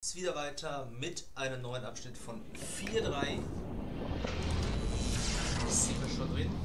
Wieder weiter mit einem neuen Abschnitt von 4.3. Sind wir schon drin?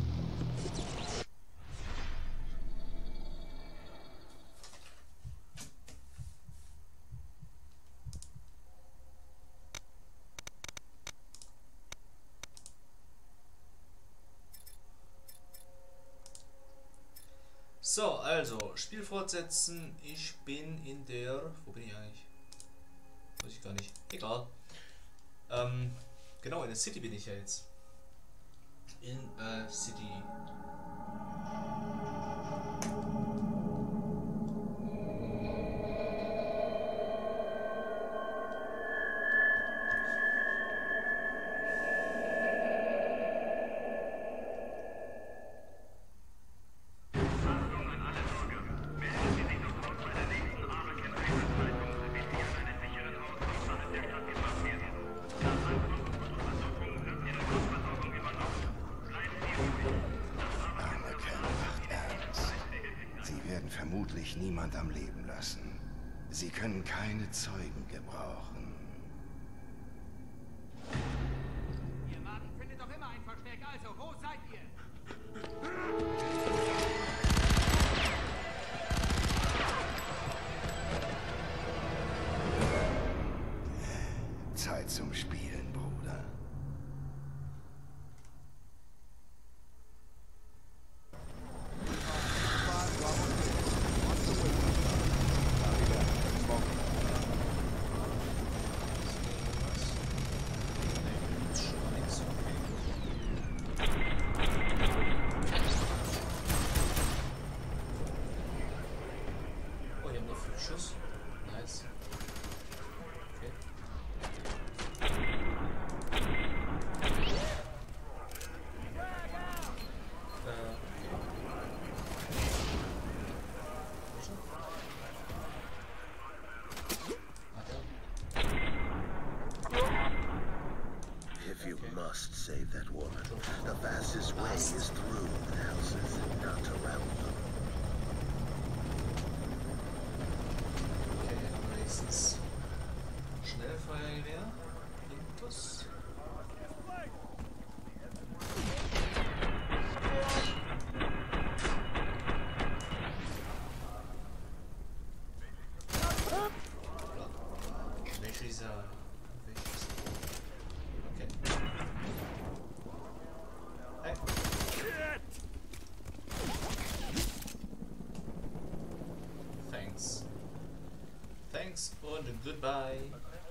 So, also, Spiel fortsetzen. Ich bin in der... Wo bin ich eigentlich? Weiß ich gar nicht. Egal. Genau, in der City bin ich ja jetzt. In City. Vermutlich niemand am Leben lassen. Sie können keine Zeugen gebrauchen. Ihr Maden findet doch immer ein Versteck, also wo seid ihr? Zeit zum Spielen, Bruder. Schuss. Nice. Okay. If you must save that woman, the fastest way is through the houses, not around them. Schnellfeuergewehr. Intus. Welcher? Okay. Hey. Thanks. Thanks und goodbye.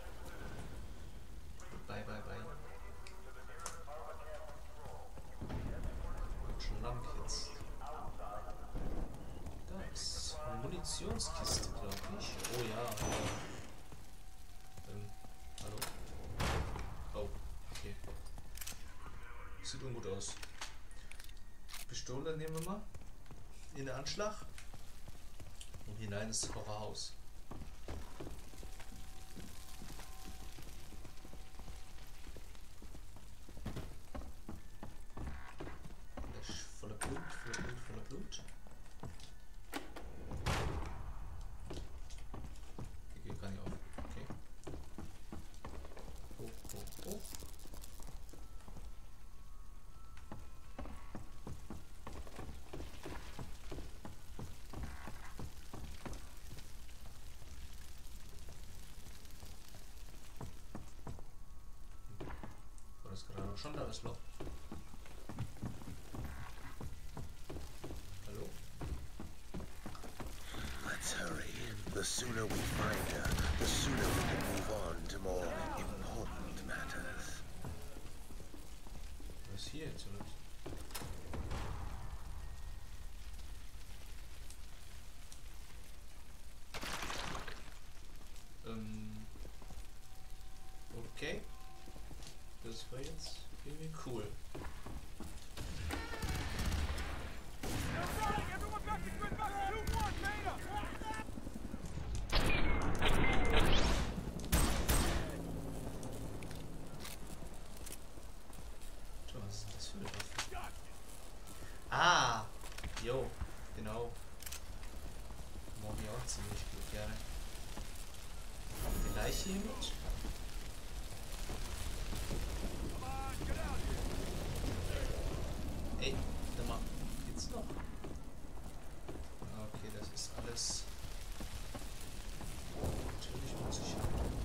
Bye, bye, bye. Und schon lang jetzt. Da ist eine Munitionskiste, glaube ich. Oh ja. Hallo? Oh, okay. Sieht ungut aus. Pistole nehmen wir mal. In den Anschlag. Und hinein ins Horrorhaus. Voller Blut. Die geht gar nicht auf. Okay. Hoch. War das gerade schon da, das Loch? Let's hurry. The sooner we find her, the sooner we can move on to more important matters. Was ist hier jetzt los? Okay. Das war jetzt irgendwie cool. Was ist das für eine Waffe? Ah! Jo, genau. Mag ich auch ziemlich gut gerne. Vielleicht jemand? Ey, warte mal. Geht's noch? Okay, das ist alles. Natürlich muss ich.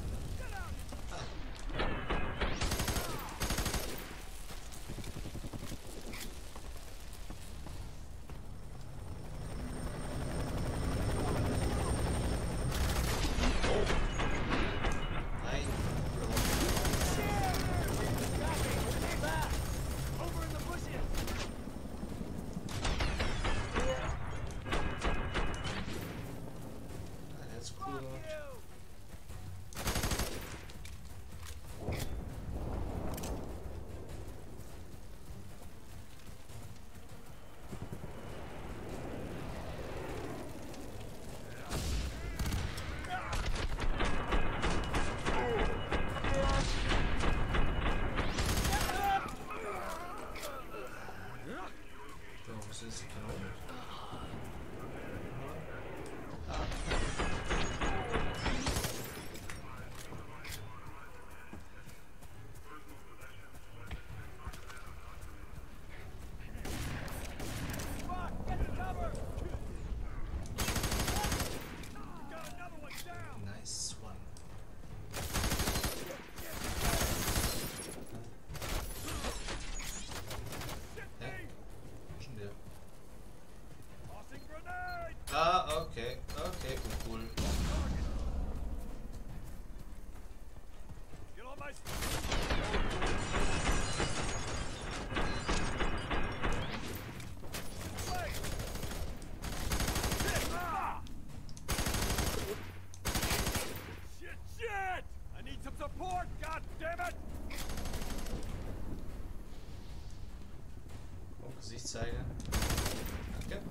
Nice one. Schon der. Okay, okay, cool. Gesicht zeigen. Danke.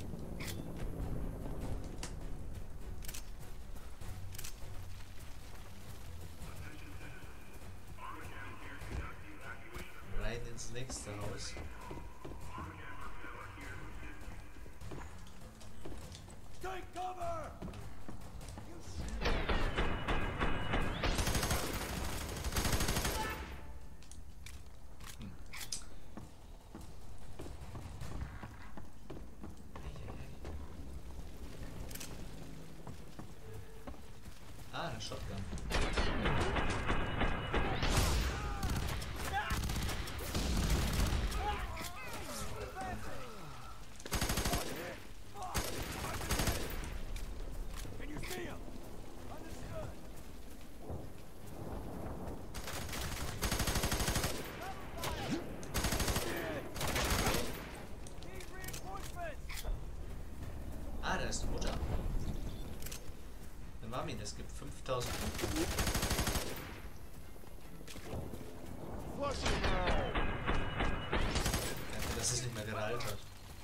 Rein ins nächste Haus. Take cover! Ah, eine Shotgun. Can you see him? Understood. Need reinforcements. Ah, da ist eine Mutter. Eine Mami, das gibt 5000 Punkte. Danke, dass es nicht mehr gereilt hat.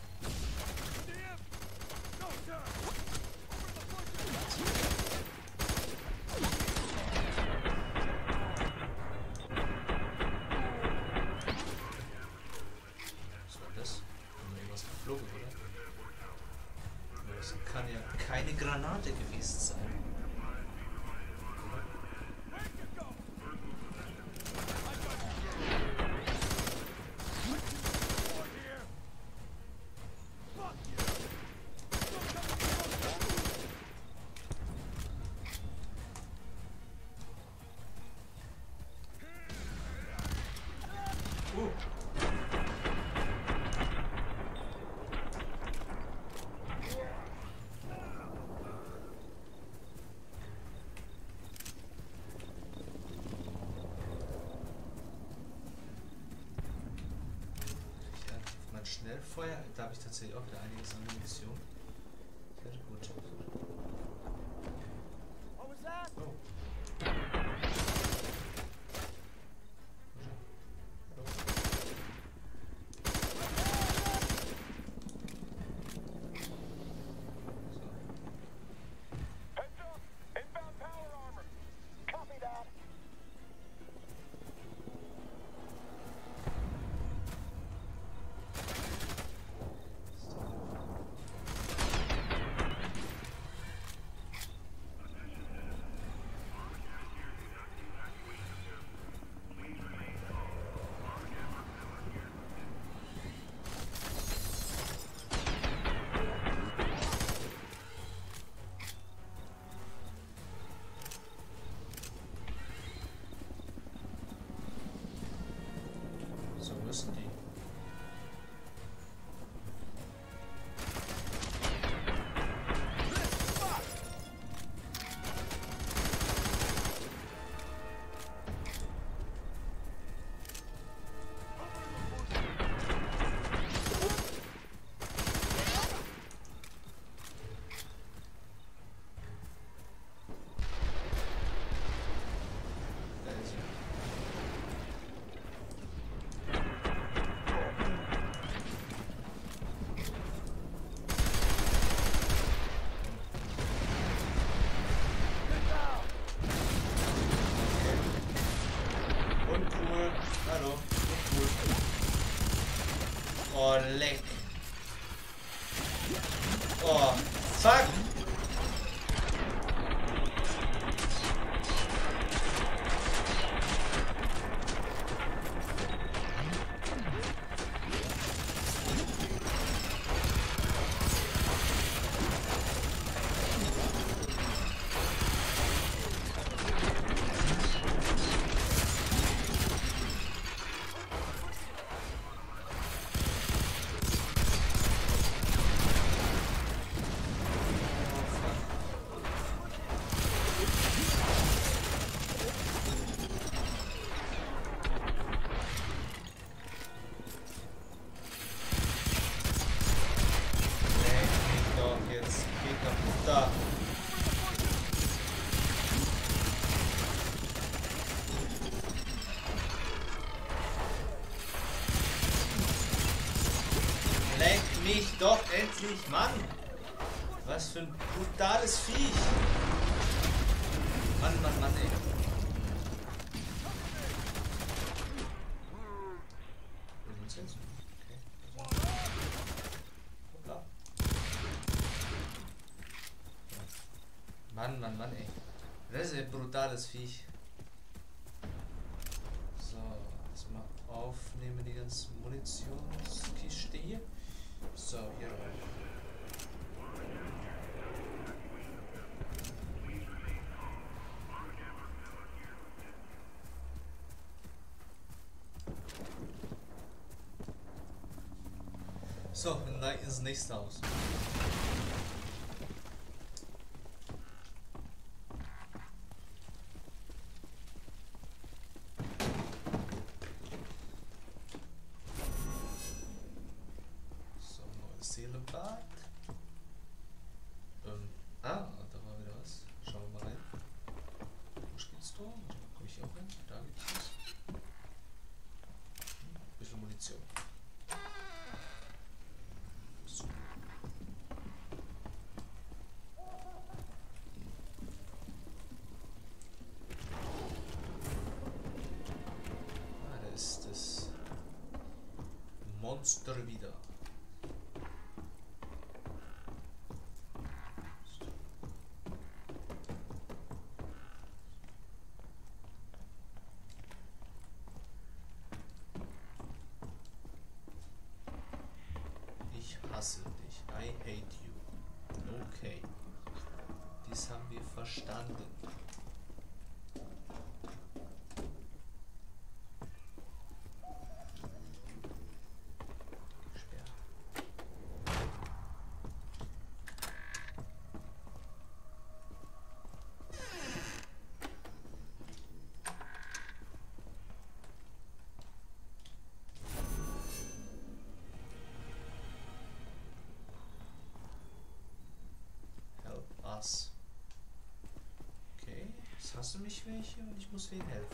Was war das? Ist irgendwas geflogen, oder? Aber das kann ja keine Granate gewesen sein. Schnellfeuer, da habe ich tatsächlich auch wieder einiges an Munition. Sehr gut. Oh. leck. Oh, fuck. Leck mich doch endlich, Mann! Was für ein brutales Viech! Mann, Mann, Mann, ey. Okay. Hoppla. Mann, Mann, Mann, ey. Das ist ein brutales Viech. So, erstmal aufnehmen die ganzen Munitionskiste hier. So, hier rein. So, ins nächste Haus. Seelenbad. Da war wieder was. Schauen wir mal rein. Wo geht's da? Komme ich hier auch rein? Da geht's was. Bisschen Munition. So. Da ist das Monster wieder. Ich hasse dich. I hate you. Okay. Dies haben wir verstanden. Gesperrt. Okay, jetzt hast du mich welche und ich muss wen helfen.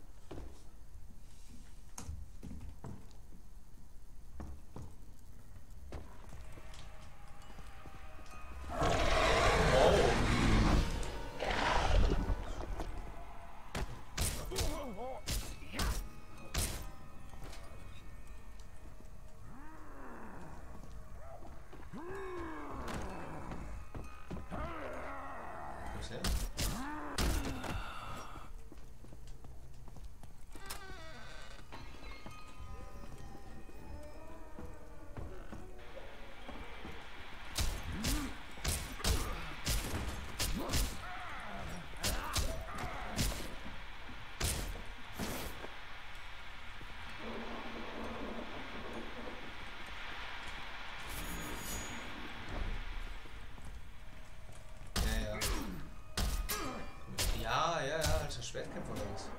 Alter Schwertkämpfer oder was?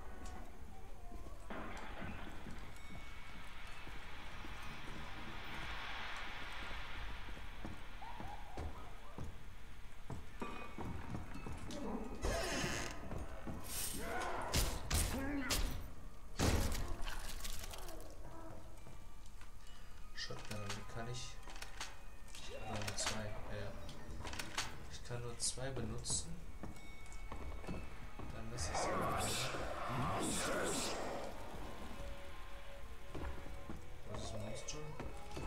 Shotgun, die kann ich. Nur zwei. Ja. Ich kann nur zwei benutzen. Dann lass ich es Was ist Monster?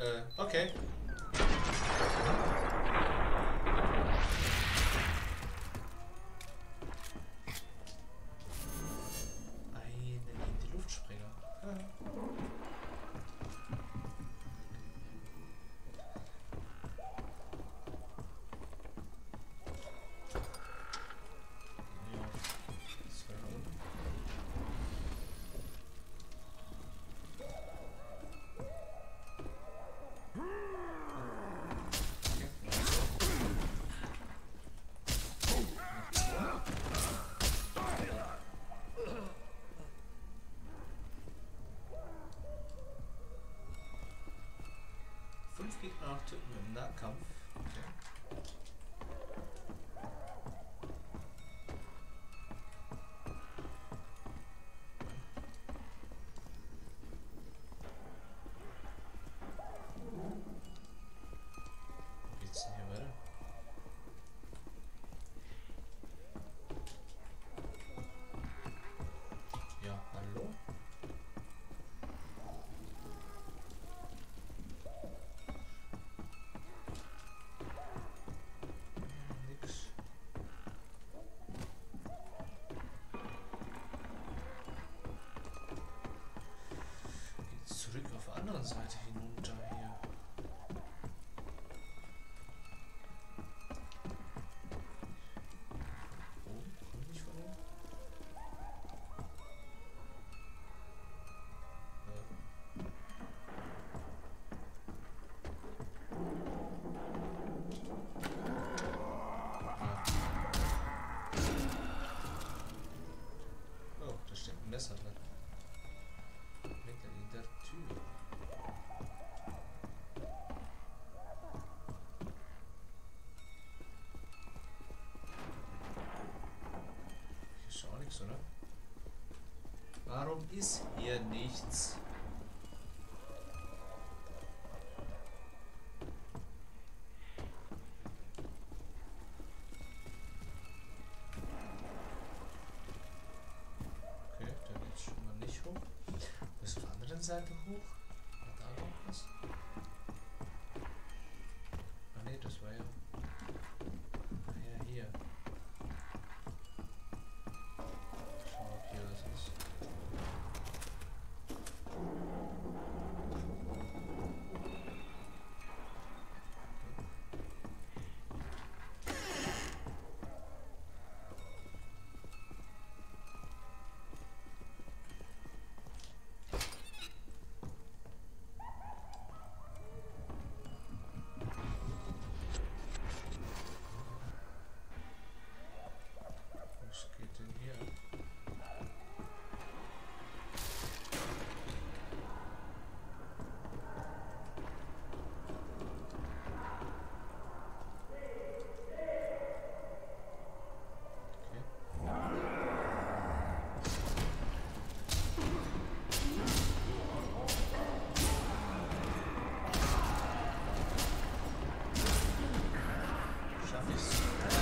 Okay. Eine die Luftspringer. Gegner noch töten wir im Nahkampf. Okay. Wie geht's denn hier weiter? Ja, hallo? Zurück auf der anderen Seite hinunter hier. Oh, komm ich von oben? Oh, da steht ein Messer drin. Mitten in der Tür. Hier ist auch nichts, oder? Warum ist hier nichts? Okay, der geht schon mal nicht hoch. Bis auf der anderen Seite hoch? War da noch was? Ah ne, das war ja... Ah ja, hier. Schau, ob hier was ist. Was geht denn hier? Schaff ich's?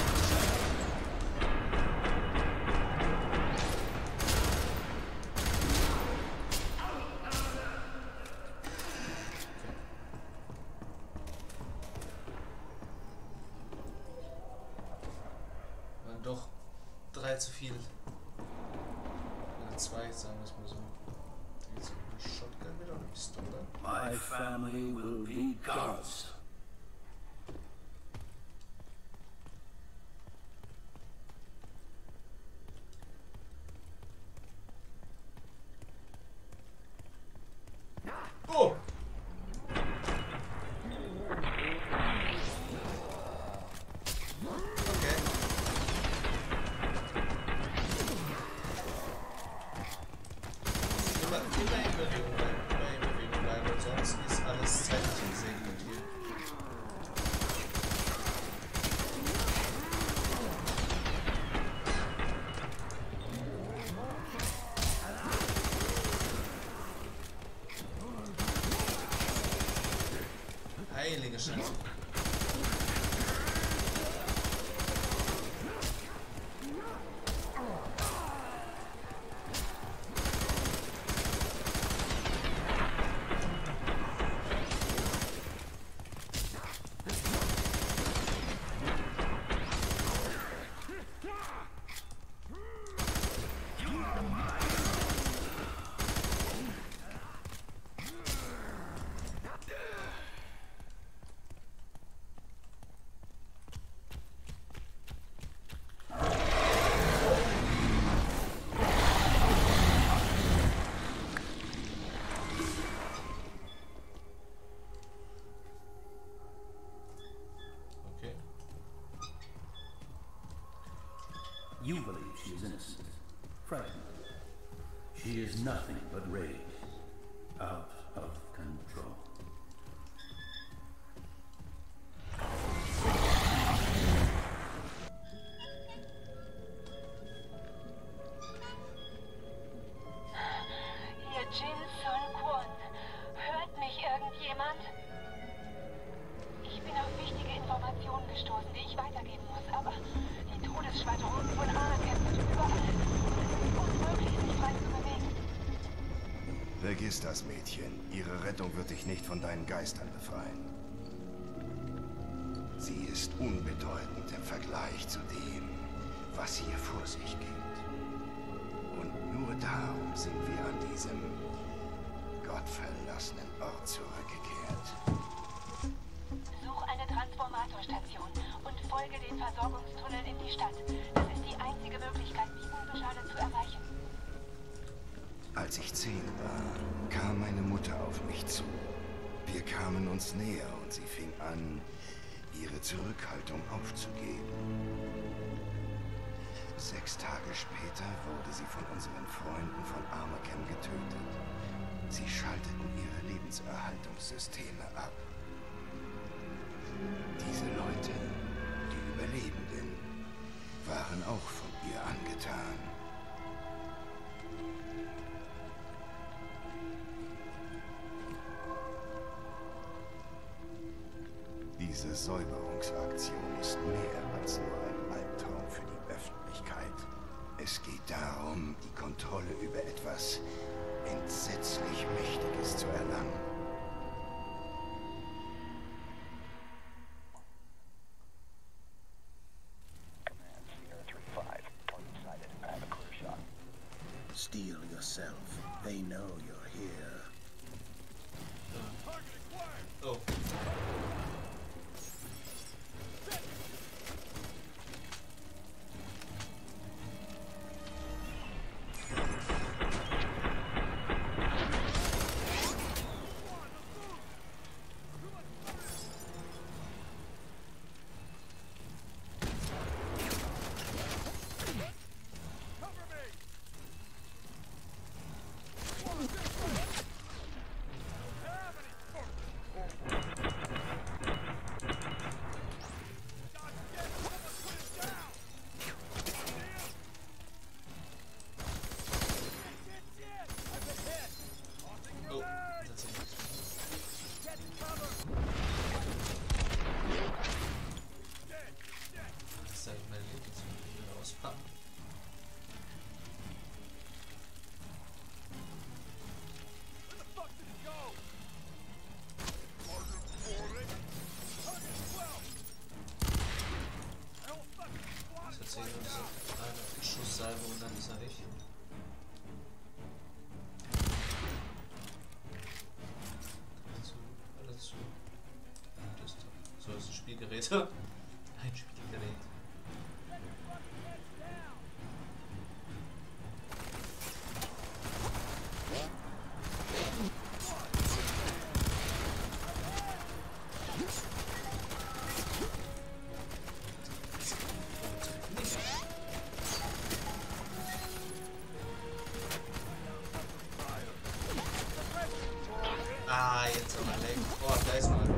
Waren doch 3 zu viel. Oder 2, sagen wir es mal so. Jetzt eine Shotgun wieder oder eine Pistole. My family will be gods. Oh! Okay. Immer in Bewegung bleiben, sonst ist alles zeitlich gesegnet hier. Heilige Scheiße. she is innocent, frightened. She is nothing but rage, out of control. Ihr Jin Sun Kwon. Hört mich irgendjemand? Ich bin auf wichtige Informationen gestoßen, die ich weitergeben muss, aber die Todesschwadronen von Armageddon sind überall. Es ist unmöglich, sich frei zu bewegen. Vergiss das, Mädchen. Ihre Rettung wird dich nicht von deinen Geistern befreien. Sie ist unbedeutend im Vergleich zu dem, was hier vor sich geht. Und nur darum sind wir an diesem gottverlassenen Ort zurückgekehrt. Such eine Transformatorstation und folge den Versorgungstunneln in die Stadt. Das ist die einzige Möglichkeit, mich unbeschadet zu erreichen. Als ich 10 war, kam meine Mutter auf mich zu. Wir kamen uns näher und sie fing an, ihre Zurückhaltung aufzugeben. 6 Tage später wurde sie von unseren Freunden von Armageddon getötet. Sie schalteten ihre Lebenserhaltungssysteme ab. Diese Leute, die Überlebenden, waren auch von ihr angetan. Diese Säuberungsaktion ist mehr als nur ein Albtraum für die Öffentlichkeit. Es geht darum, die Kontrolle über etwas entsetzlich Mächtiges zu erlangen. Steel yourself. They know you're here. Oh. Eine Schusssalbe und dann ist er weg. Alles zu. So ist ein Spielgerät. Ein Spielgerät. Ah, jetzt aber leck. Oh, da ist mal.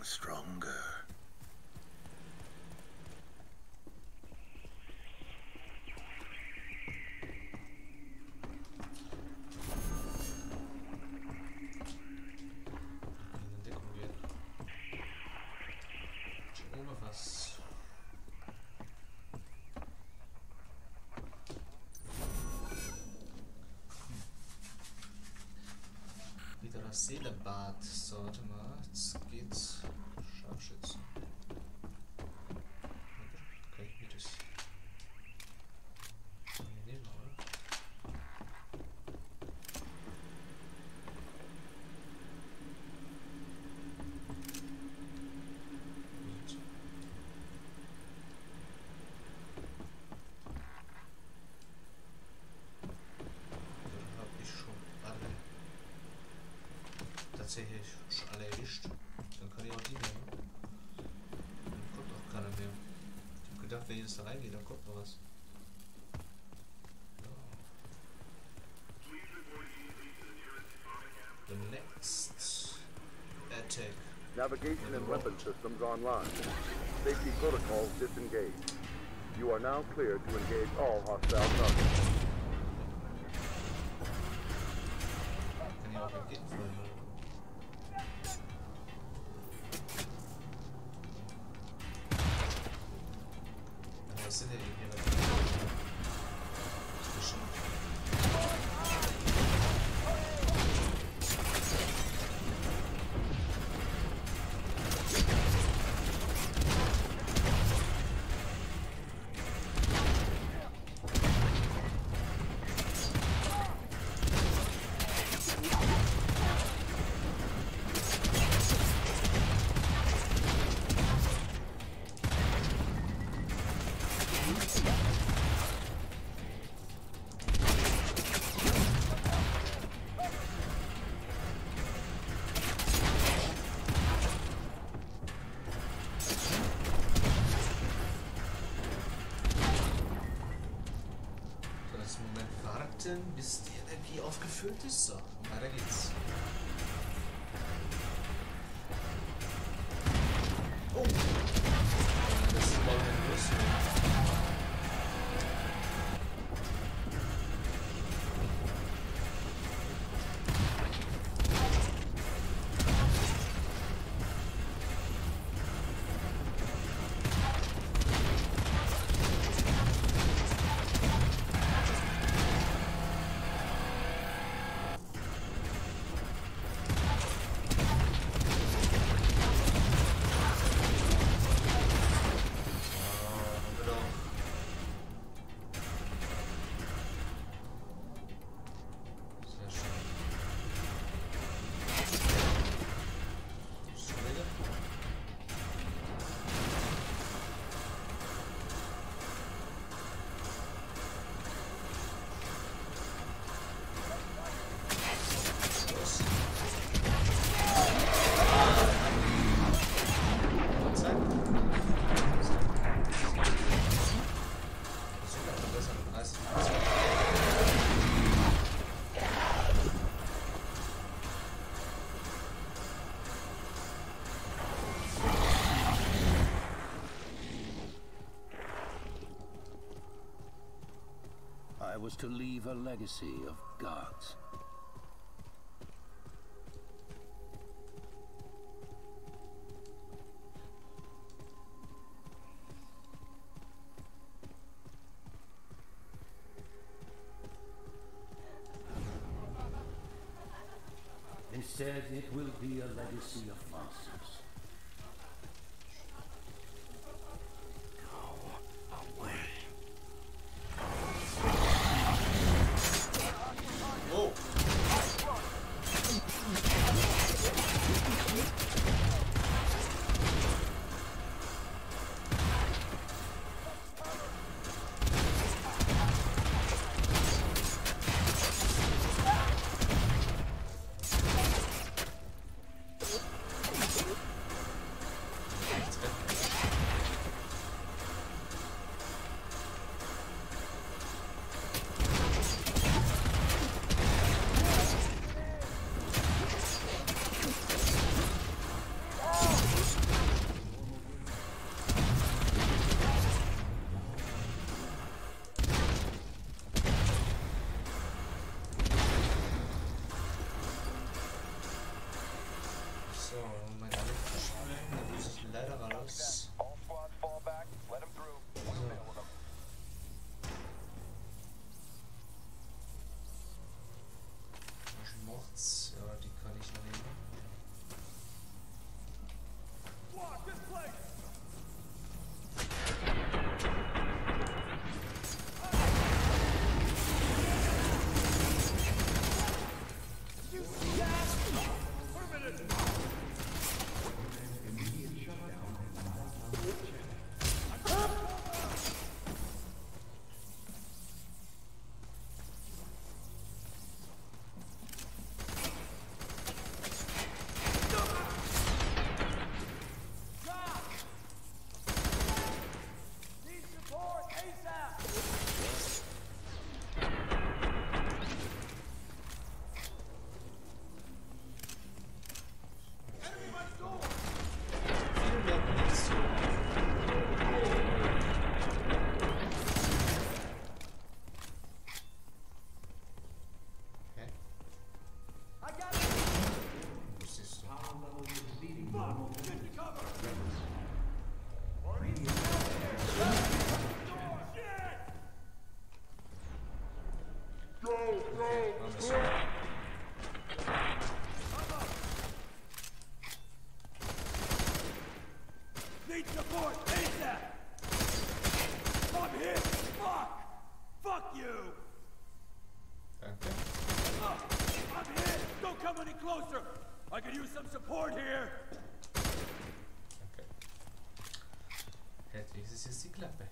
stronger. In Deckung gehen. Schon ohne was. Wieder das Seelebad. So, warte mal. Jetzt geht's. Scharfschützen. Kann ich mir das nehmen, oder? Gut. Dann habe ich schon alle. Tatsächlich schon alle erwischt. Dann kann ich auch die nehmen. Dann kommt auch keiner mehr. Ich habe gedacht, wenn ich jetzt da reingehe, dann kommt noch was. Ja. The next attack. Navigation and weapon systems online. Safety protocols disengaged. You are now cleared to engage all hostile targets. Kann ich auch entgegenfallen. Aber was sind denn hier? Zwischen. So, das Moment warten, bis die Energie aufgefüllt ist. So, und weiter geht's. Oh! Das ist mal ein los. I was to leave a legacy of gods. Instead, it will be a legacy of monsters. Oh! Need support! ASAP! I'm hit! Fuck! Fuck you! Danke. I'm hit! Don't come any closer! I could use some support here! Okay. Hält wenigstens jetzt die Klappe.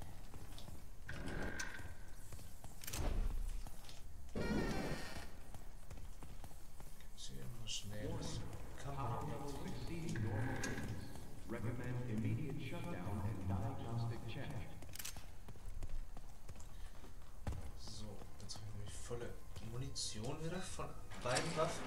Gibt's hier irgendwas Schnelles? Kamera. Recommend immediate shutdown and diagnostic check. So, jetzt habe ich nämlich volle Munition wieder von beiden Waffen.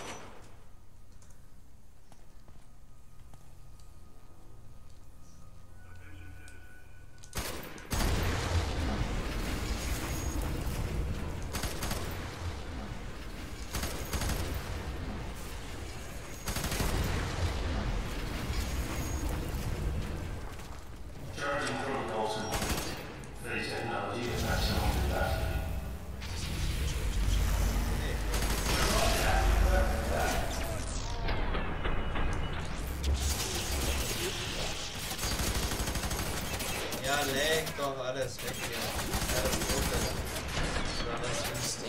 Ja, leg doch alles weg hier. Alles runter. Oder das Fenster.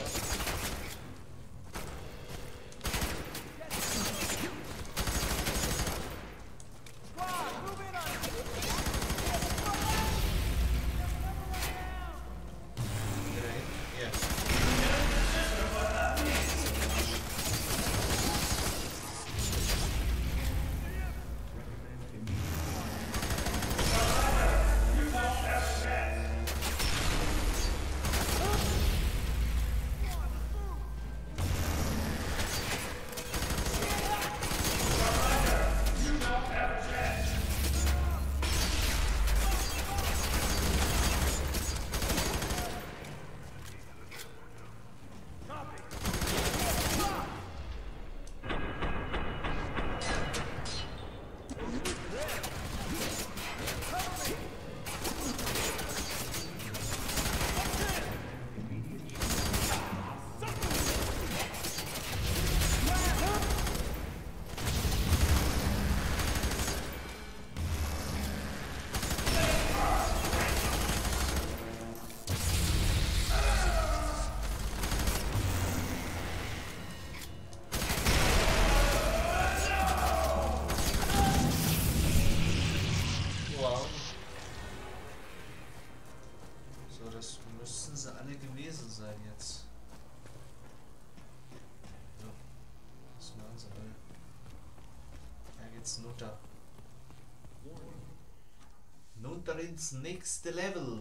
Runter ins nächste Level.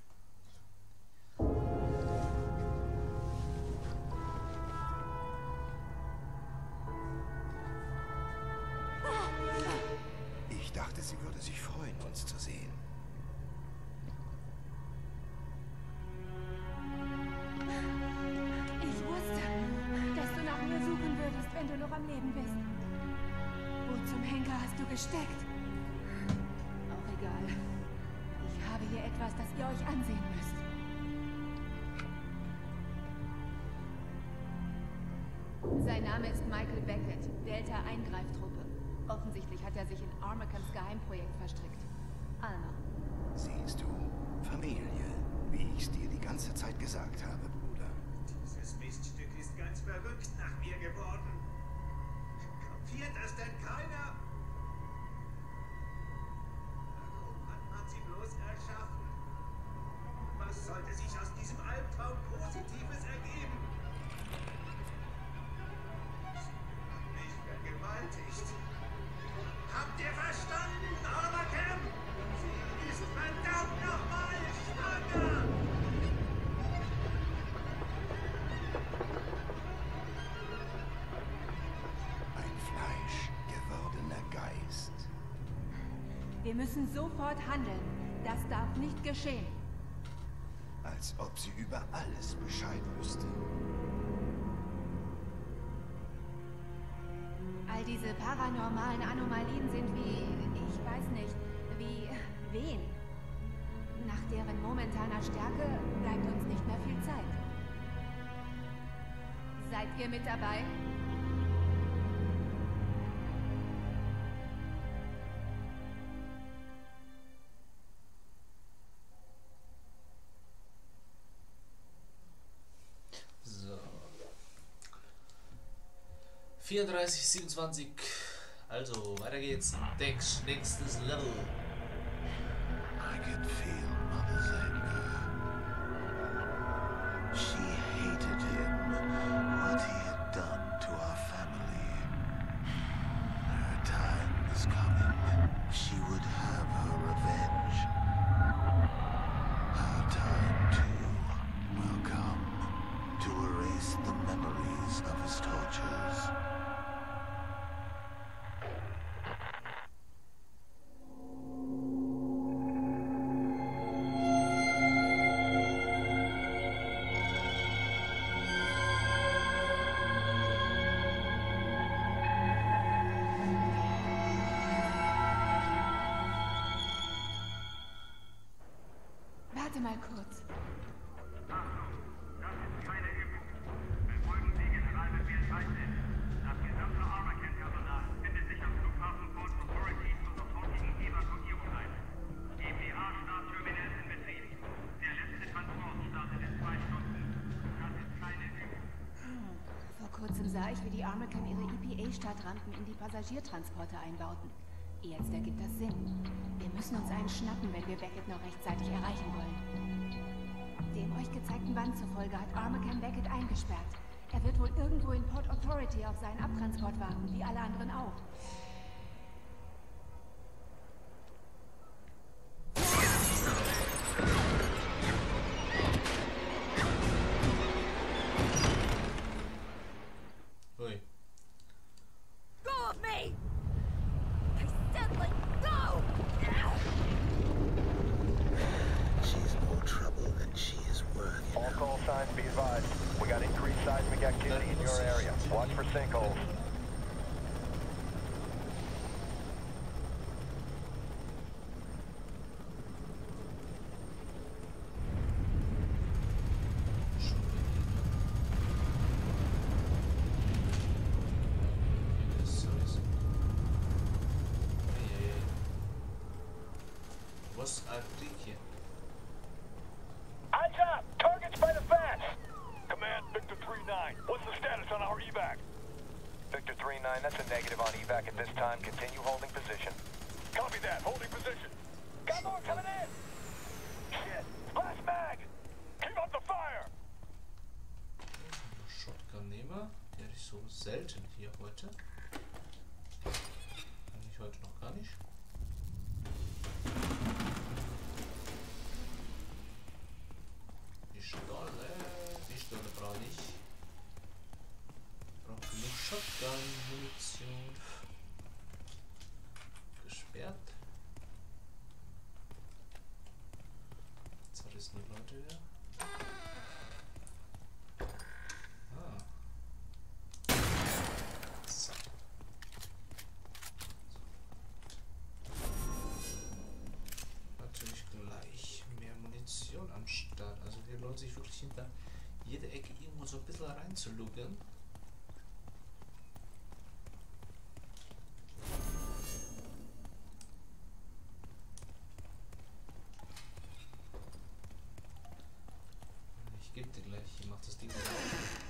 Ich dachte, sie würde sich freuen, uns zu sehen. Ich wusste, dass du nach mir suchen würdest, wenn du noch am Leben bist. Wo zum Henker hast du gesteckt? Auch egal. Ich habe hier etwas, das ihr euch ansehen müsst. Sein Name ist Michael Beckett, Delta-Eingreiftruppe. Offensichtlich hat er sich in Armakams Geheimprojekt verstrickt. Alma. Siehst du, Familie, wie ich es dir die ganze Zeit gesagt habe, Bruder. Dieses Miststück ist ganz verrückt nach mir geworden. Kapiert das denn keiner? Warum hat man sie bloß erschaffen? Was sollte sich aus diesem Albtraum Positives ergeben? Sie hat mich vergewaltigt. Habt ihr verstanden, Armakam? Sie ist verdammt nochmal schwanger! Ein fleischgewordener Geist. Wir müssen sofort handeln. Das darf nicht geschehen. Als ob sie über alles Bescheid wüsste. All diese paranormalen Anomalien sind wie, ich weiß nicht, wie Wehen. Nach deren momentaner Stärke bleibt uns nicht mehr viel Zeit. Seid ihr mit dabei? So. 34, 27. Also, weiter geht's. Dex, nächstes Level. I could feel Mother's anger. She hated him, what he had done to our family. Her time was coming. She would have her revenge. Our time, too, will come to erase the memories of his tortures. Warte mal kurz. Achtung, das ist keine Übung. Befolgen Sie Generalbefehl 13. Das gesamte Armacan-Personal findet sich am Flughafen Port Authority zur sofortigen Evakuierung ein. EPA-Startterminal in Betrieb. Der letzte Transport startet in 2 Stunden. Das ist keine Übung. Vor kurzem sah ich, wie die Armacan ihre EPA-Startrampen in die Passagiertransporter einbauten. Jetzt ergibt das Sinn. Wir müssen uns einen schnappen, wenn wir Beckett noch rechtzeitig erreichen wollen. Dem euch gezeigten Band zufolge hat Armacan Beckett eingesperrt. Er wird wohl irgendwo in Port Authority auf seinen Abtransport warten, wie alle anderen auch. Ui. Go of me! I said let go! She's more trouble than she is worth. All call signs be advised. We got increased seismic activity in your area. Watch for sinkholes. Was ein Krieg hier. Eyes up! Targets by the fence! Command, Victor 3-9. What's the status on our evac? Victor 3-9, that's a negative on evac at this time. Continue holding position. Copy that. Holding position. Got more coming in! Shit! Last mag! Keep up the fire! Shotgun nehme. Die hatte ich so selten hier heute. Eigentlich heute noch gar nicht. Pistolle brauche ich. Ich brauche genug Shotgun-Munition. Gesperrt. Jetzt hat es nur Leute wieder. Ah. So. Natürlich gleich mehr Munition am Start. Also hier lohnt sich wirklich hinter jede Ecke irgendwo so ein bisschen reinzuluggen. Ich gebe dir gleich, ich mach das Ding wieder auf.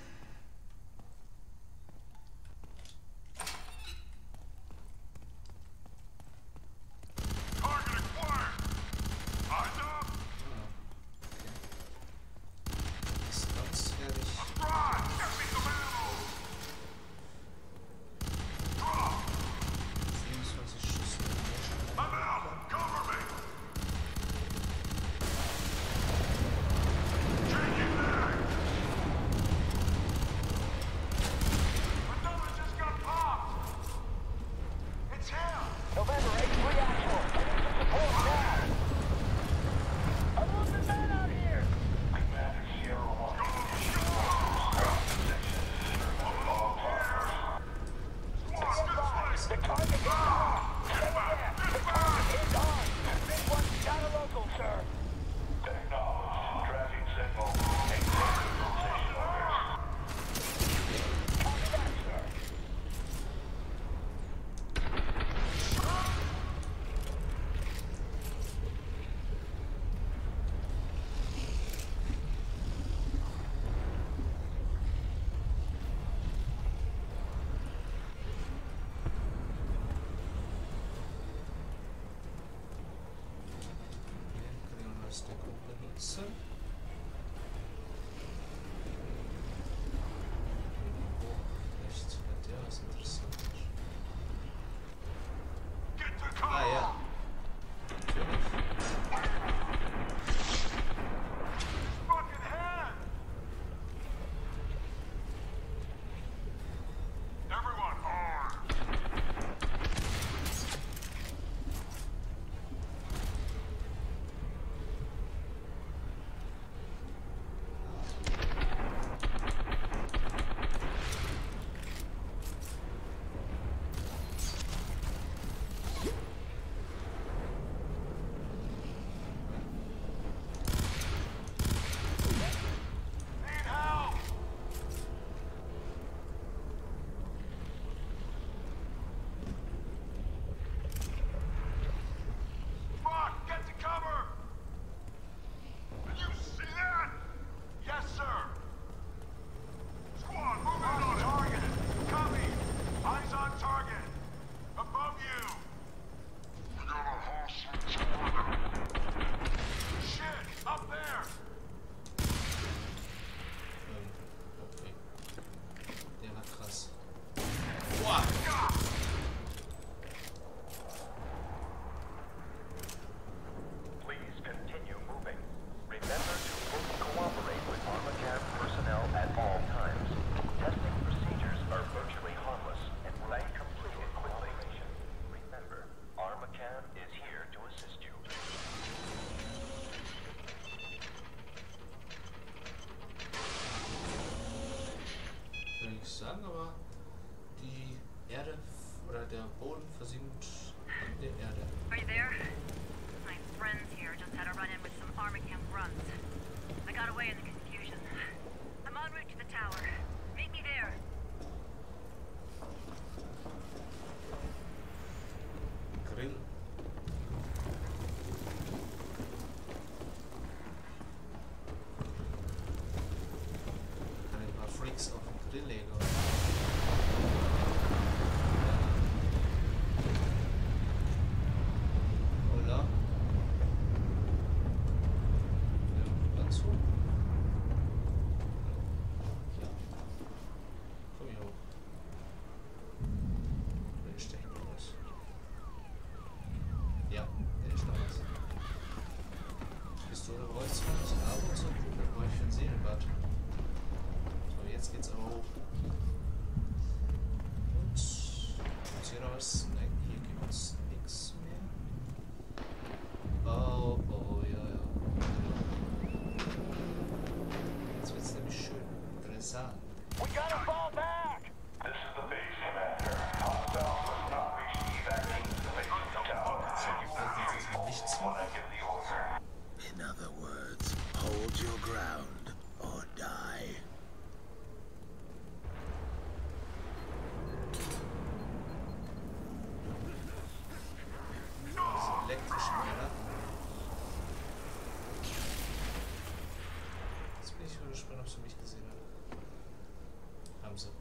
nutzen. Oh, echt? Hat der was Interessantes? Ah ja. Natürlich. Sagen, aber die Erde oder der Boden versinkt in der Erde. Are you there? My friends here just had a run-in with some Armacam grunts. I got away in the confusion. I'm en route to the tower. Meet me there. Grill. Kann ein paar Freaks auf den Grill legen. Hola. Ja, dazu. Ja. Komm hier hoch. Wer ist der hinter uns? Ja, der ist da was. Bist du oder Reus? Ab und zu. Da brauche ich für ein Seelenbad. So, jetzt geht's aber hoch. Und ist hier noch was? Nein, hier gibt es nichts mehr. Oh, oh, ja, ja. Jetzt wird's nämlich schön interessant. We gotta fall back! This is the base commander. Hostile must not reach evac teams to the base of the tower. In other words, hold your ground or die. Das elektrische Männer. Jetzt bin ich mal gespannt, ob sie mich gesehen haben. Haben sie.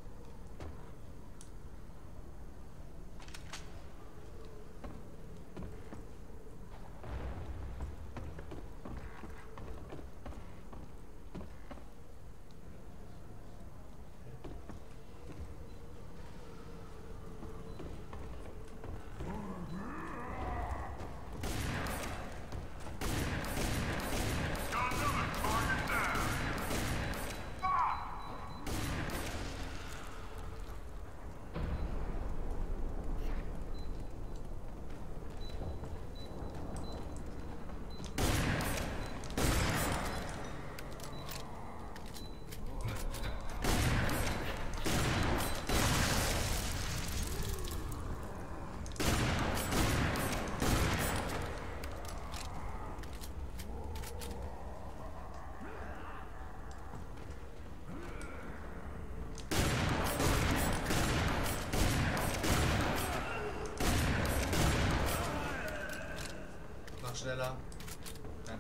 Schneller. Danke.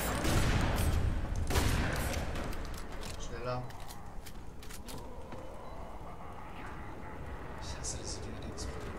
Schneller. Ich hasse diese Dinge, die zu tun.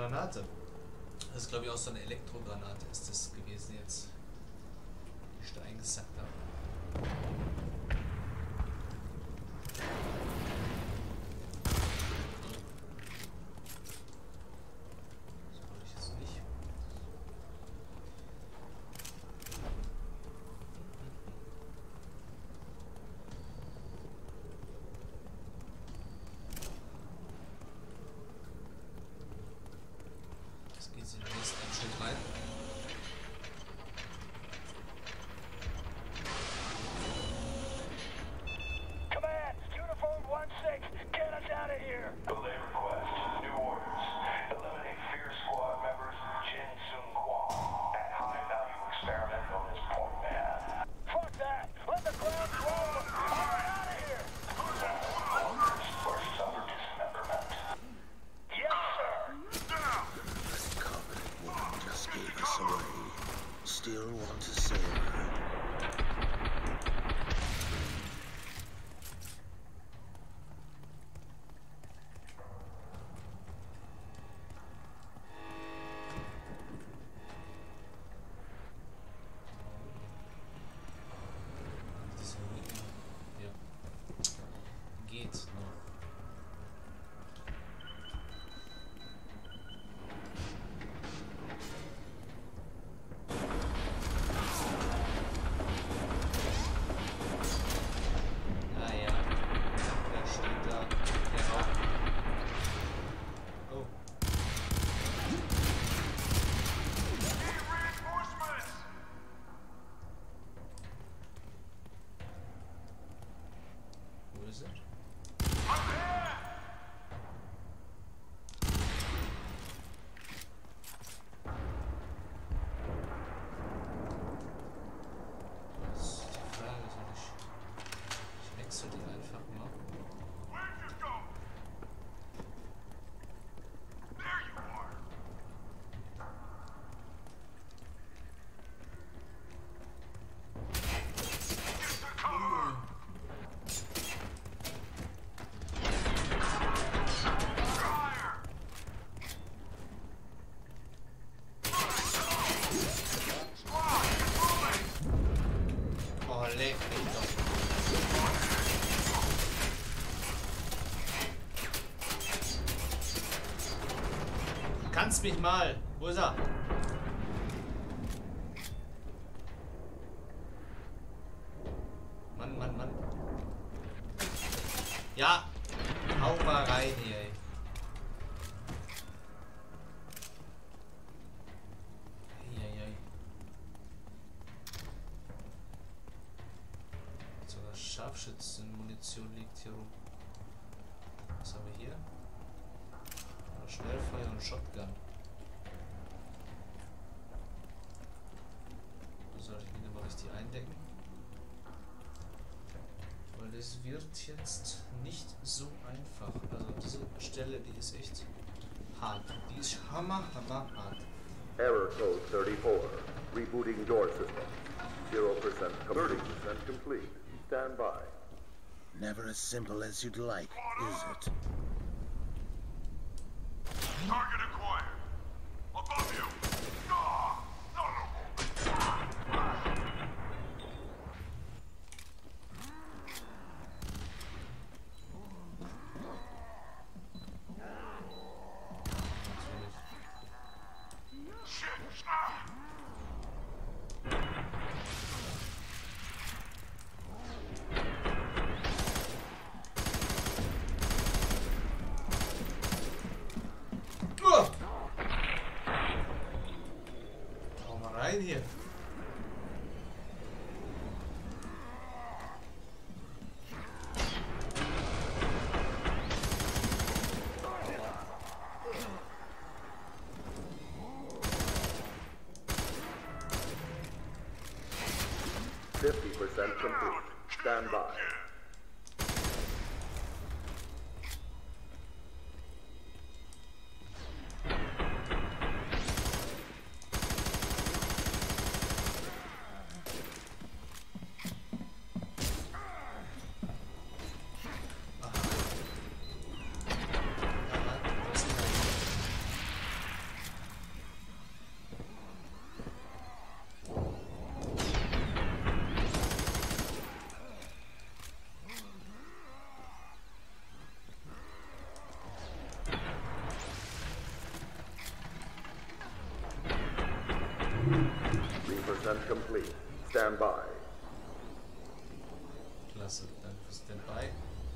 Granate. Das ist, glaube ich, auch so eine Elektrogranate ist das gewesen jetzt. Die ich da eingesackt habe. Das wollte ich jetzt nicht. Jetzt geht es in den nächsten Schritt rein. Still want to save her. Ja. Geht noch. Kannst mich mal. Wo ist er? Mann, Mann, Mann. Ja. Hau mal rein hier, ey. Sogar Scharfschützenmunition liegt hier rum. Was haben wir hier? Schnellfeuer und Shotgun. Da sollte ich wieder mal richtig eindecken. Weil das wird jetzt nicht so einfach. Also diese Stelle, die ist echt hart. Die ist hammer hart. Error code 34. Rebooting door system. 0% 30% complete. Stand by. Never as simple as you'd like, is it? Target acquired. Above you. Rein hier. Complete. Stand by. 3% complete. Stand by. Klasse, danke für Standby.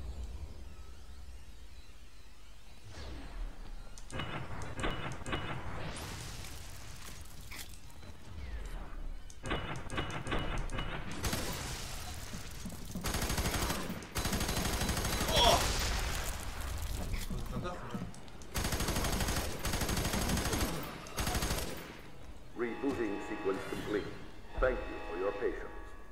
Rebooting sequence complete. Thank you for your patience.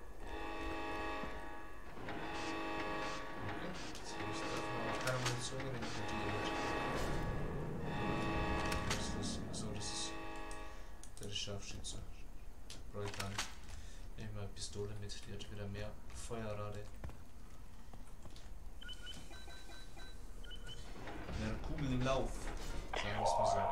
So, das ist der Scharfschütze. Brauche ich gar nicht. Nehme ich mal eine Pistole mit, die hat wieder mehr Feuerrate. Mehr Kugel im Lauf. Sagen wir es mal so.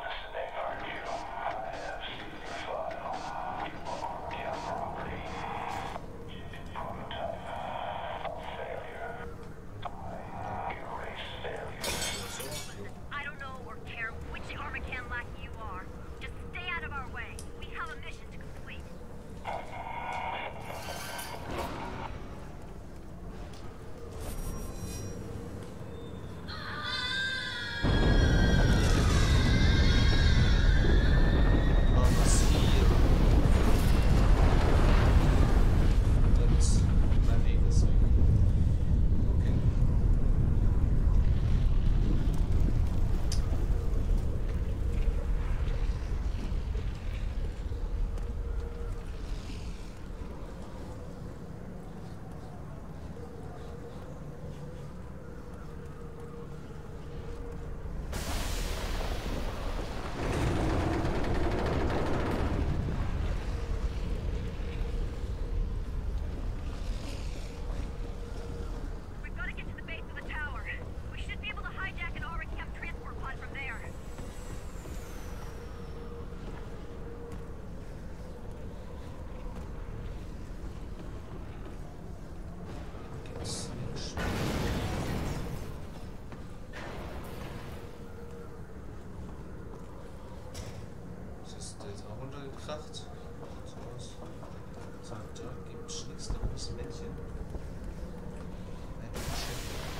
Kracht. So, da gibt es nichts, da ist ein Männchen. Ein Männchen.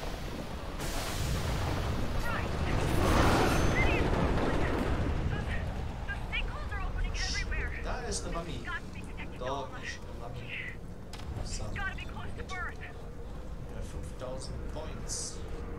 Da ist eine Mami. Da ist eine Mami. So. Ja, 5000 Points.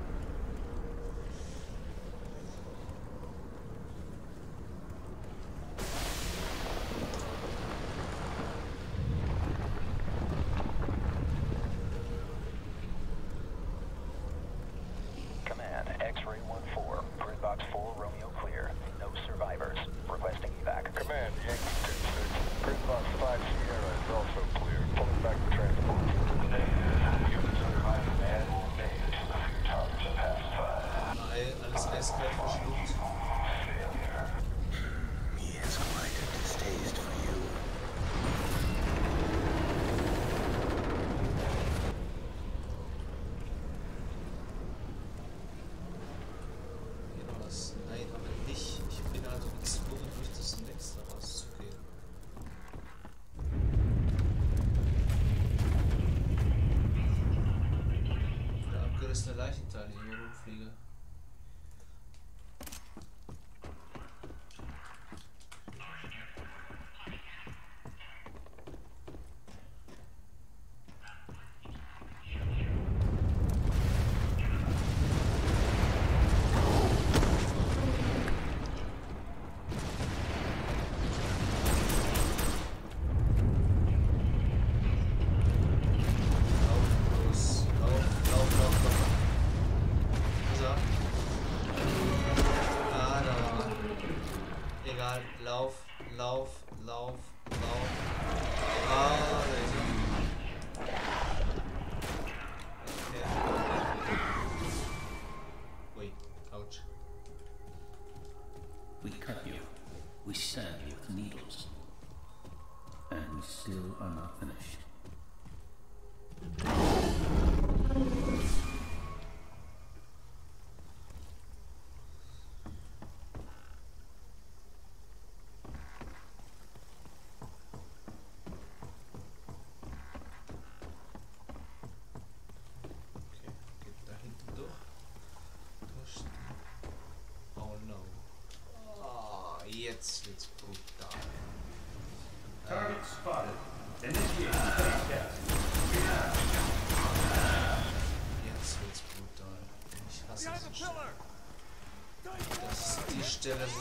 Ist eine Leichenteil, die hier rumfliege. Lauf. Okay. Wait, ouch. We cut you. We stab you with needles. And we still are not finished.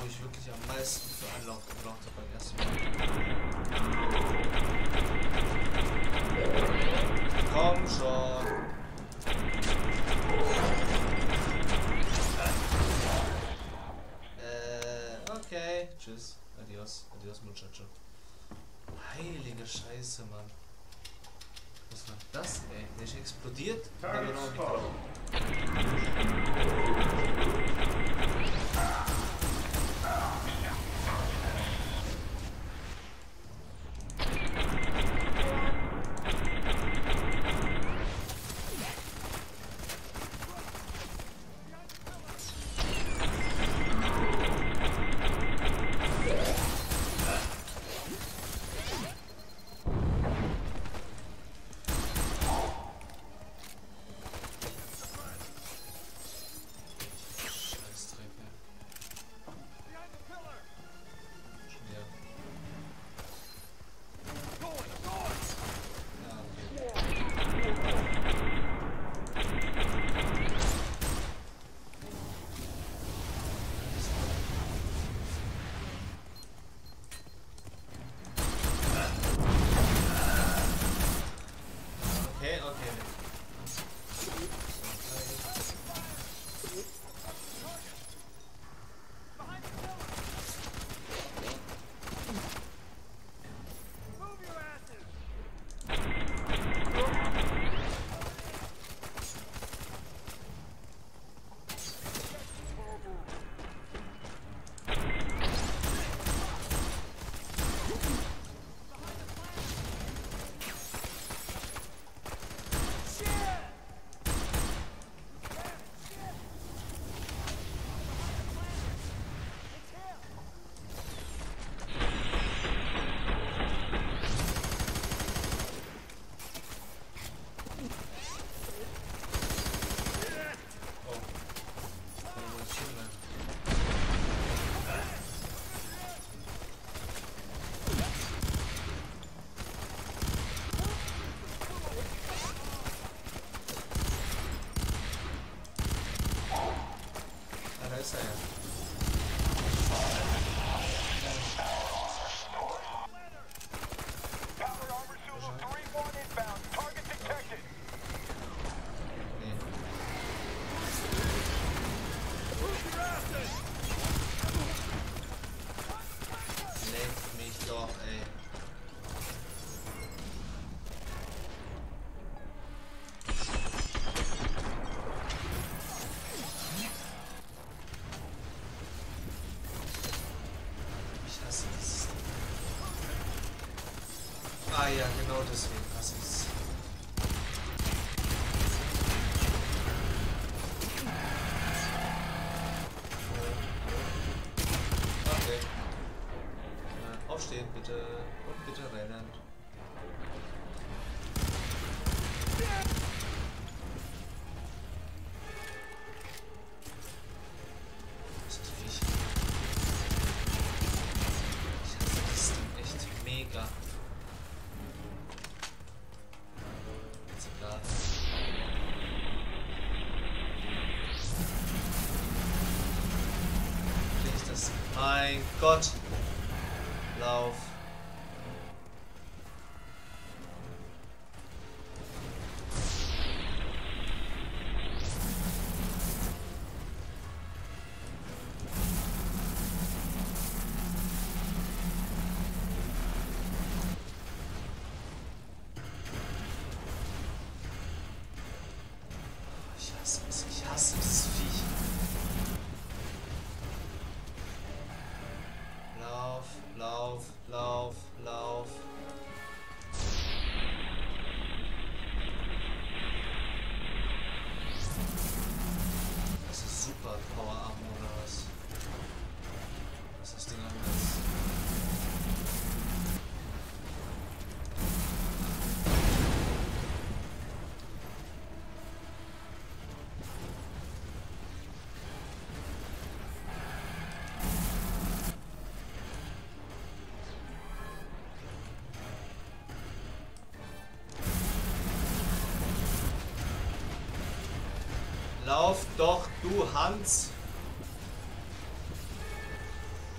ich wirklich am meisten für Anlauf gebraucht habe beim ersten Mal. Komm schon. Okay. Tschüss. Adios. Adios, Muchacho. Heilige Scheiße, Mann. Was war das, ey? Der ist explodiert? Der wird noch mitgekommen. Ah ja, genau deswegen hasse ich es. Okay. Aufstehen bitte und bitte rennen. Das ist Viech. Ich hasse das Ding echt mega. Mein Gott. Lauf. Ich hasse dieses Viech. Lauf, lauf, lauf, lauf. Das ist super Power Armor oder was? Was ist das Ding anders? Lauf doch, du Hans!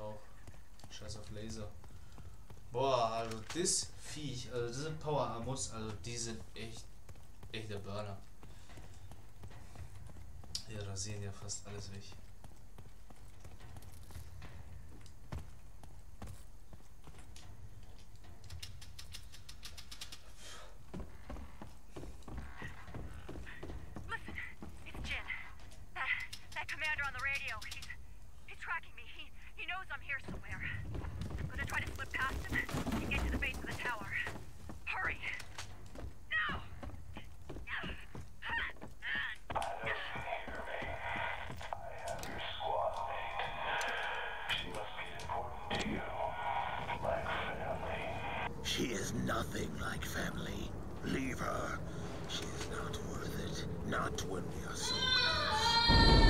auch. Scheiß auf Laser. Boah, also das Viech, also diese Power Armors, also die sind echt der Burner. Die rasieren ja fast alles weg. She is nothing like family. Leave her. She is not worth it. Not when we are so close.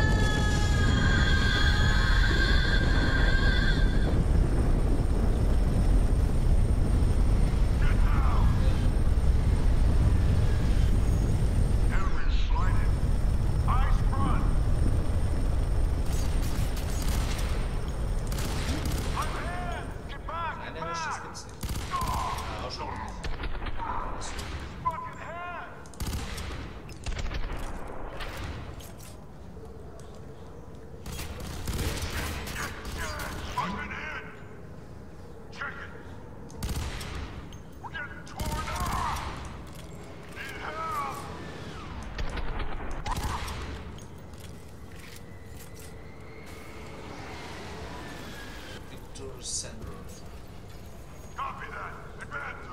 Copy that. Advance.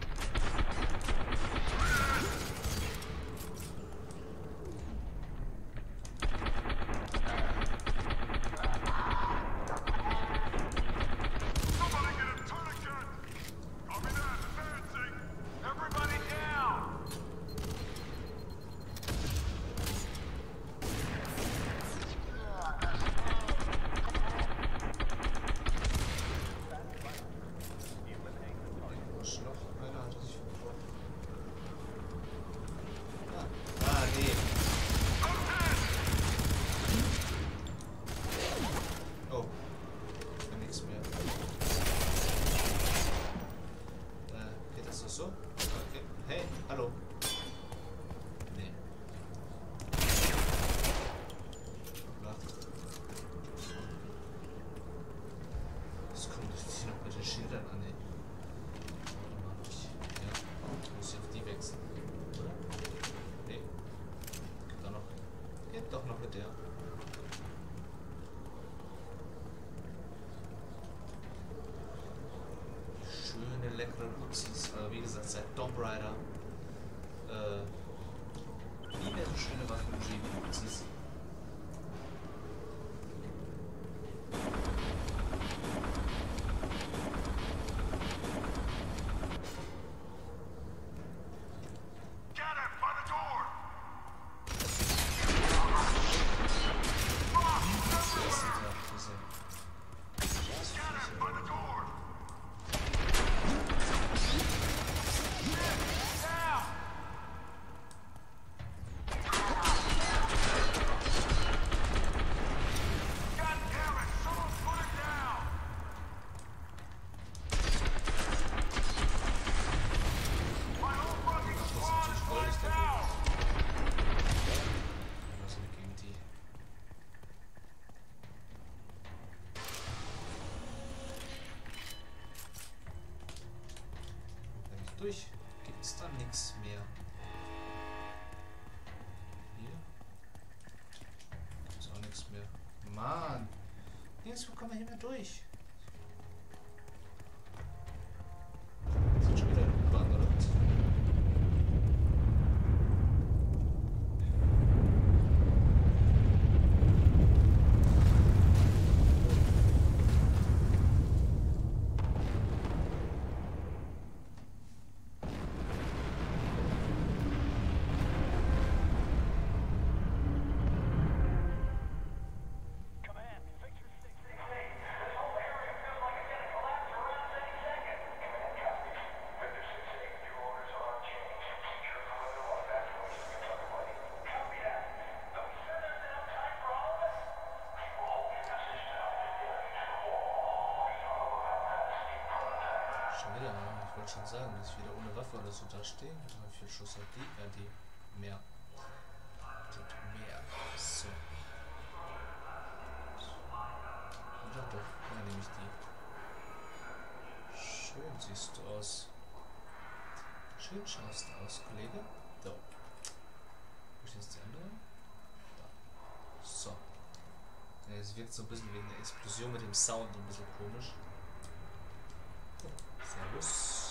Somebody get a tourniquet. Copy that. Advancing. Everybody down. Doch noch mit der. Schöne, leckere Uzis. Wie gesagt, seit Tomb Raider. Nie mehr so schöne Waffen wie Uzis. Durch gibt es da nichts mehr. Hier gibt es auch nichts mehr. Mann! Jetzt kommen wir hier mehr durch. Sind schon wieder gewandert. wollte schon sagen, dass ich wieder ohne Waffe oder so da stehe. Wie viel Schuss hat die? Ja, die. Mehr. Und mehr. So. Oder doch? Ja, nehme ich die. Schön siehst du aus. Schön schaust du aus, Kollege. So. Wo ist jetzt die andere? Da. So. Ja, es wirkt so ein bisschen wegen der Explosion mit dem Sound ein bisschen komisch. Oh, servus.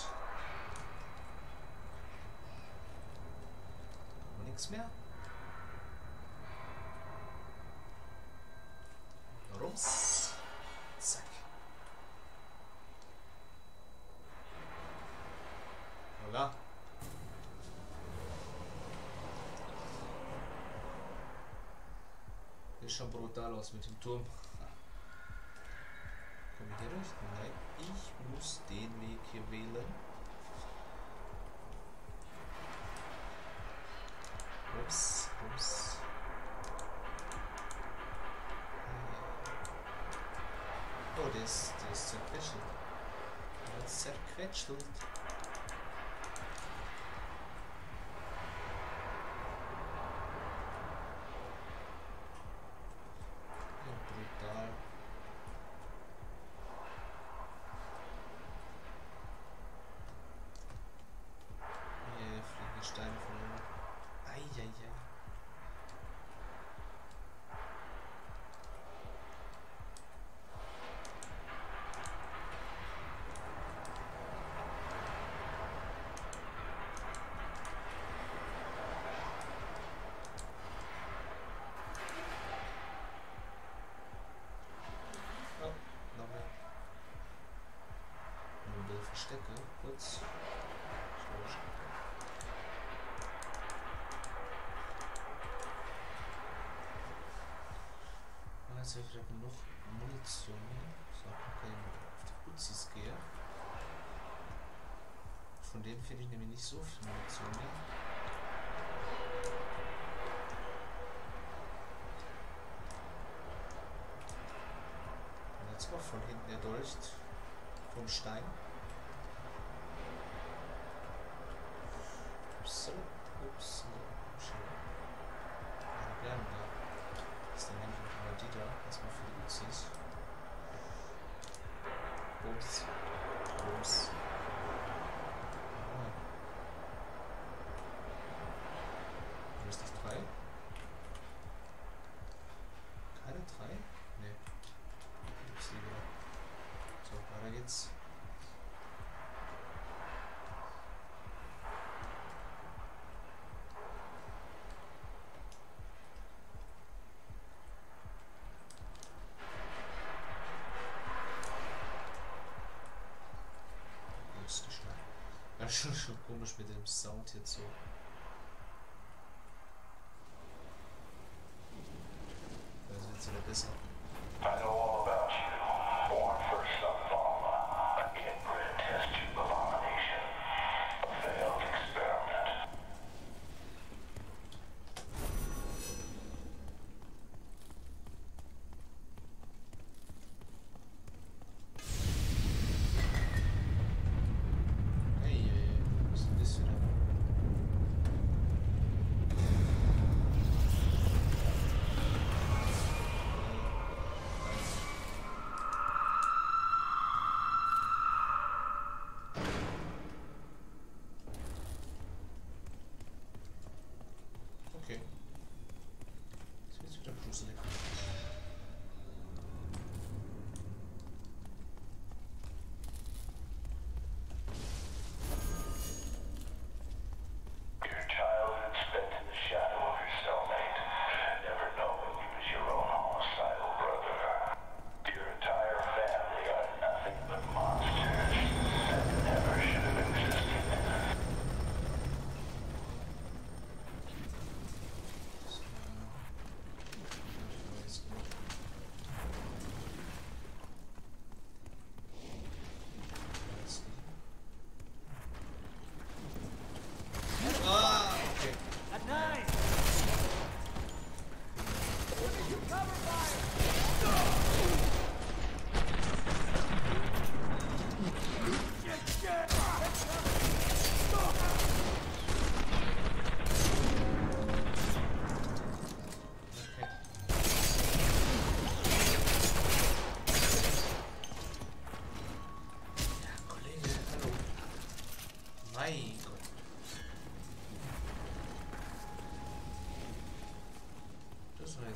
Und nichts mehr. Rums. Zack. Hola. Sieht schon brutal aus mit dem Turm. Komme ich hier durch? Nein, ich muss den Weg hier wählen. Ups, ups. Oh, der ist zerquetschelt. Der ist zerquetschelt. Brutal. Hier fliegen Steine verloren. Eieiei. Verstecke, kurz. Jetzt habe ich wieder genug Munition hier. So, okay, auf die Uzis gehe. Von denen finde ich nämlich nicht so viel Munition mehr. Und jetzt war von hinten erdolcht vom Stein. Ups, ups, ja, bleiben da. Ist dann nämlich noch mal die da, erstmal für die Uzis. Bums, bums. Wo ist das 3? Keine 3? Ne. Ups, die wieder. So, weiter geht's. Schon komisch mit dem Sound jetzt so. Also jetzt wieder besser. I know all about you. Born first son of Alma. A inbred test tube abomination. A failed experiment. Okay. Jetzt wird's wieder gruselig.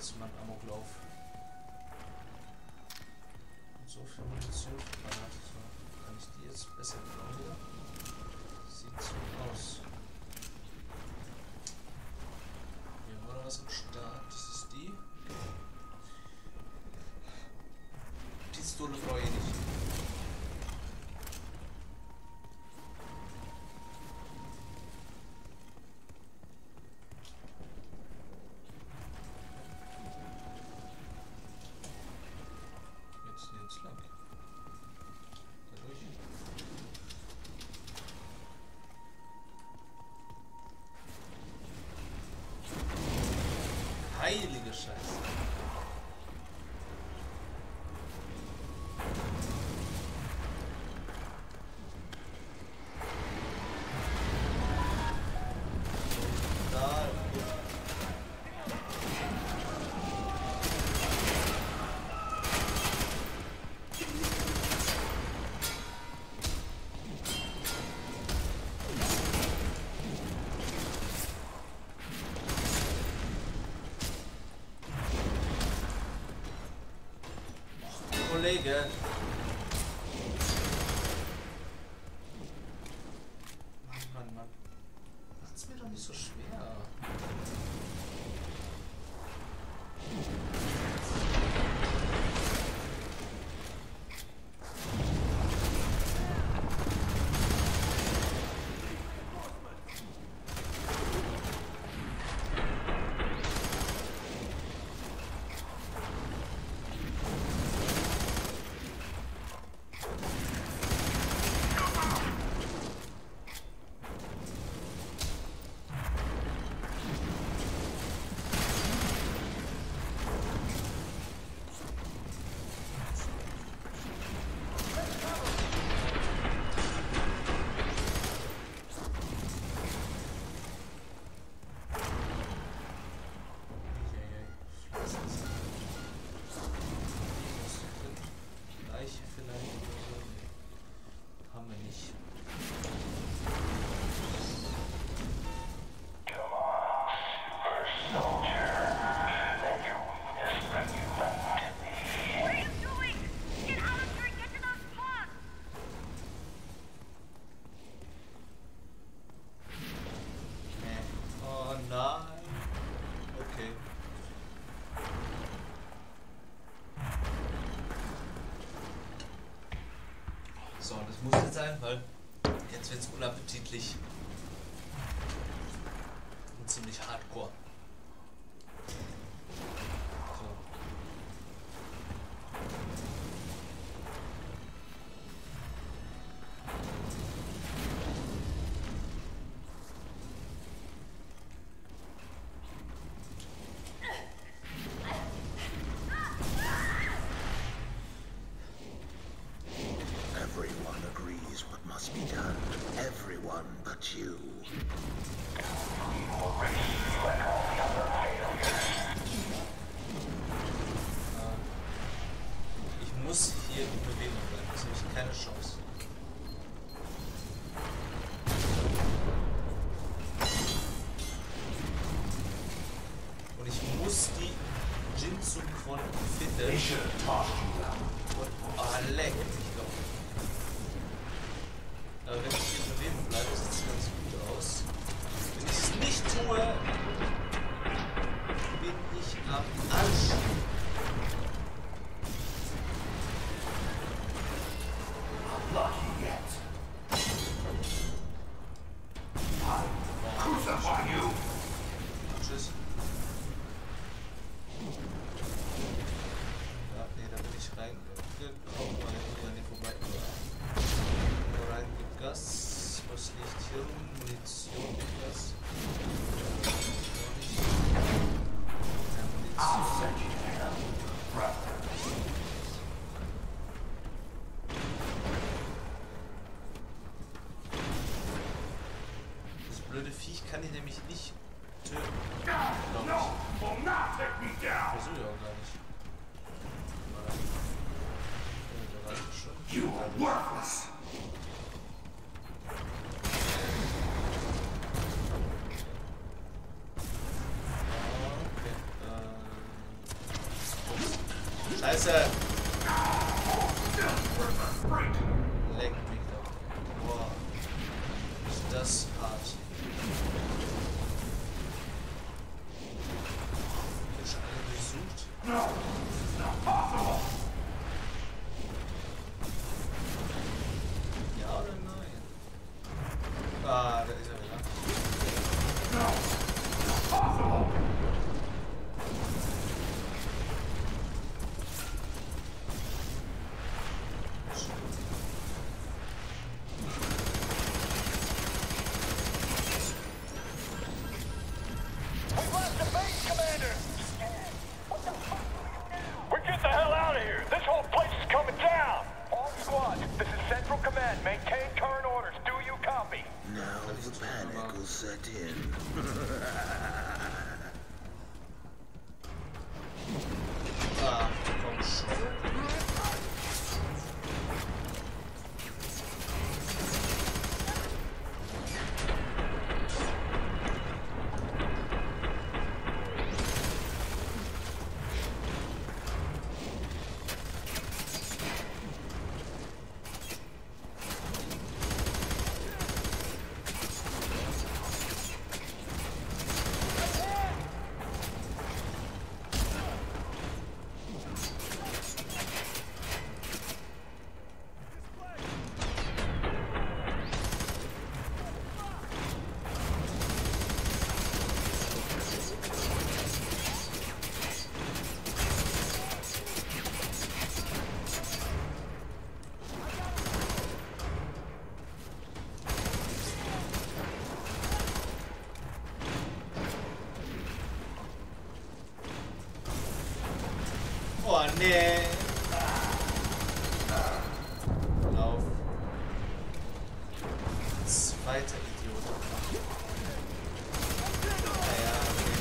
jetzt mal einen Amoklauf. Und so viel Munition für Granate. So, kann ich die jetzt besser klauen wieder? Sieht so aus. Hier haben wir noch was am Start. Das ist die. Pistole brauche ich nicht. Jetzt lang. Dadurch. Heilige Scheiße. Kollege. Mann. Macht's mir doch nicht so schwer. So, das muss jetzt sein, weil jetzt wird es unappetitlich und ziemlich hardcore. So. Everyone agrees what must be done. Everyone but you. Ich muss hier in Bewegung bleiben, das habe ich keine Chance. Und ich muss die Jinzu-Quon finden. Und leck mich doch. Aber wenn ich hier in Bewegung bleibe, sieht es ganz gut aus. Wenn ich es nicht tue, bin ich am Arsch. Tschüss. Ja, nee, da bin ich reingekommen, weil ich hier nicht vorbei war. Rein gibt Gas. Was liegt hier rum? Munition gibt Gas. Das blöde Viech kann ich nämlich nicht töten. Glaub ich. Versuche ich auch gar nicht. Der reicht schon. You are worthless. Scheiße! Leck mich doch. Boah. Ist das hart. Ist alle durchsucht? Ja oder nein? Ah, da ist er wieder. Oh nee. Lauf. Zweiter Idiot. Naja, okay.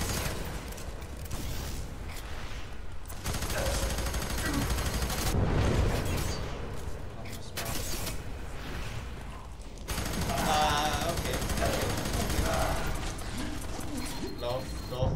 Ah, okay. Lauf doch.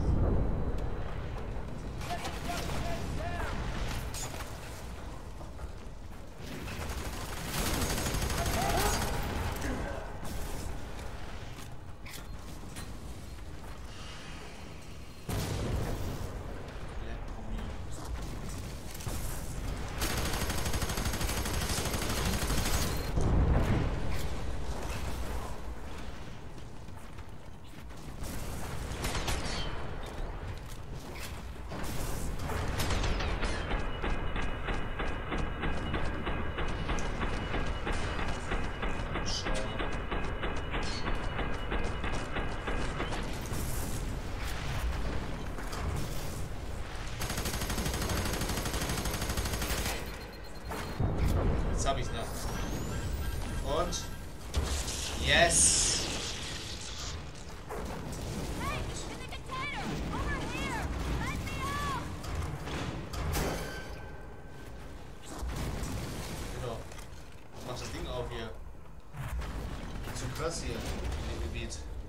Jetzt hab ich's noch. Und yes! Genau. Mach das Ding auf hier. Zu krass hier in dem Gebiet.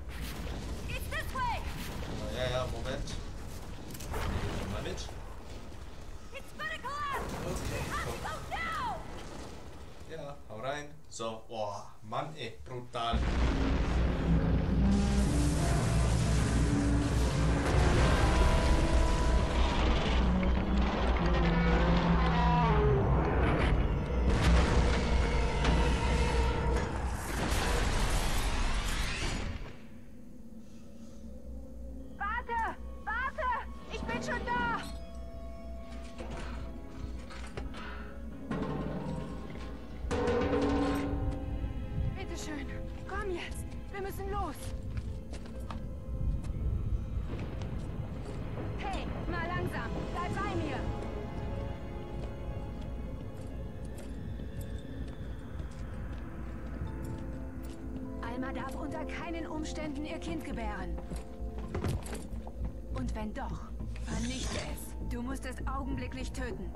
Ja, Moment. Mal mit. Okay, komm. Ja, hau rein. So, boah, Mann, ey, brutal. Warte! Ich bin schon da! Schön. Komm jetzt. Wir müssen los. Hey, mal langsam. Bleib bei mir. Alma darf unter keinen Umständen ihr Kind gebären. Und wenn doch, vernichte es. Du musst es augenblicklich töten.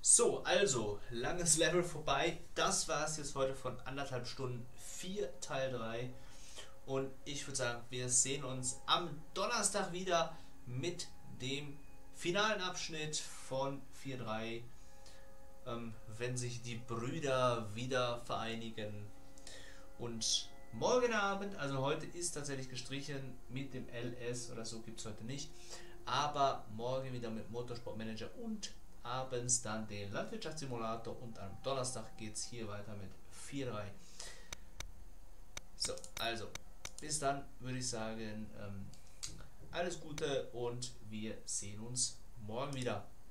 So, also, langes Level vorbei. Das war es jetzt heute von 1,5 Stunden 4 Teil 3. Und ich würde sagen, wir sehen uns am Donnerstag wieder mit dem finalen Abschnitt von 4.3. Wenn sich die Brüder wieder vereinigen. Und morgen Abend, also heute ist tatsächlich gestrichen mit dem LS oder so, gibt es heute nicht. Aber morgen wieder mit Motorsportmanager und abends dann den Landwirtschaftssimulator und am Donnerstag geht es hier weiter mit 4.3. So, also bis dann würde ich sagen, alles Gute und wir sehen uns morgen wieder.